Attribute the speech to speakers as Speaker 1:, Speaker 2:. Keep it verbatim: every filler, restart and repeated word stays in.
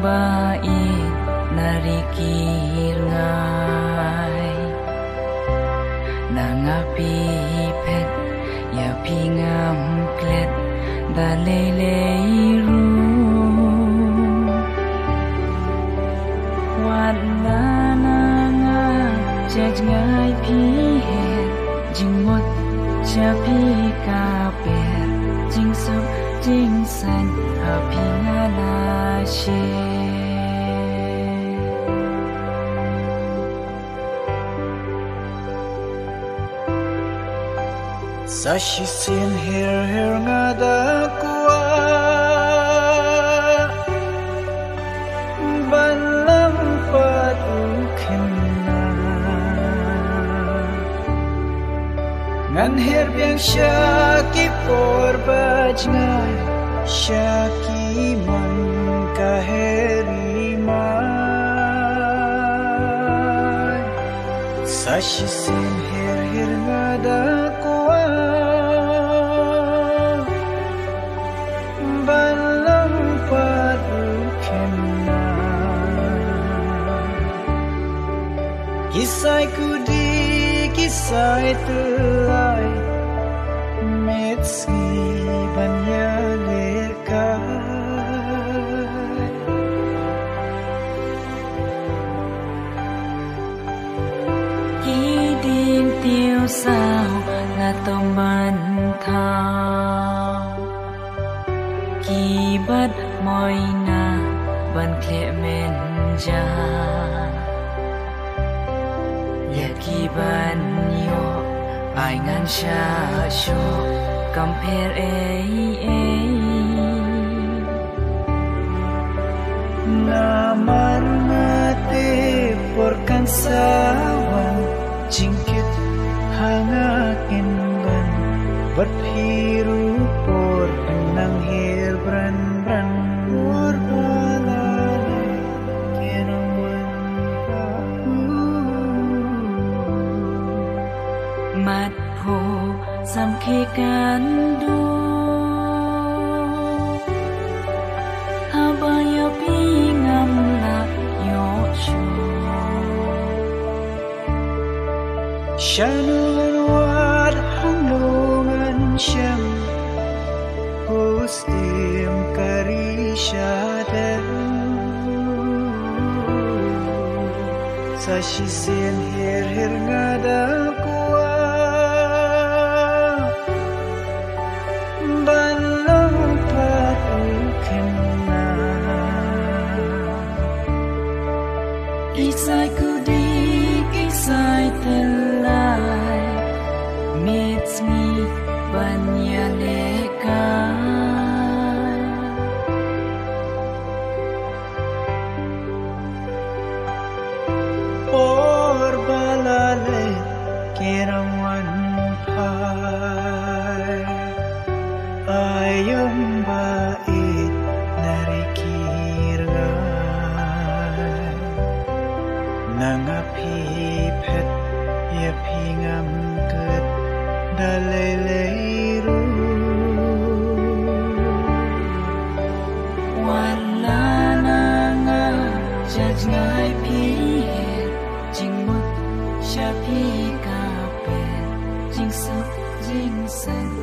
Speaker 1: bait narikir ngai nangapi phet ya pingam klet da lele ru wat na nga jaj ngai pi het jing mot cha pi ka pet jing sup jing san ha pi nga la she
Speaker 2: Sashi sin her her nga da kuwa Balam pat ukin na Ngan her biang shaki por baj ngay Shaki man ka heri man Sashi sin her her nga da kuwa Kisai kudi kisai telai Metski banya lekai
Speaker 1: Kidin tiêu sao là tôm ban thao Ki bat moi na ban kle men ja Yaki ban yo ai ngan sha sho compare ei ei
Speaker 2: Namar ngate por kansawan jingkit hangakin ban berpiru por nang her bran bran por balade kenawan
Speaker 1: mat pho sam khe kan du haba yo pi ngam la yo chu
Speaker 2: Shanul wat hanungan siyam Pustim karishadam Sashi sin her her ngada kuwa Balang patukin na
Speaker 1: Isai kudi kisai telai meets me banya lekai
Speaker 2: Por balale kirawan pai Ayam bait narikir ngai Nangapi phet ya pingam ket daleleru
Speaker 1: wala na nga jaj ngai pi het jing mot sha pi ka pet jing sup jing san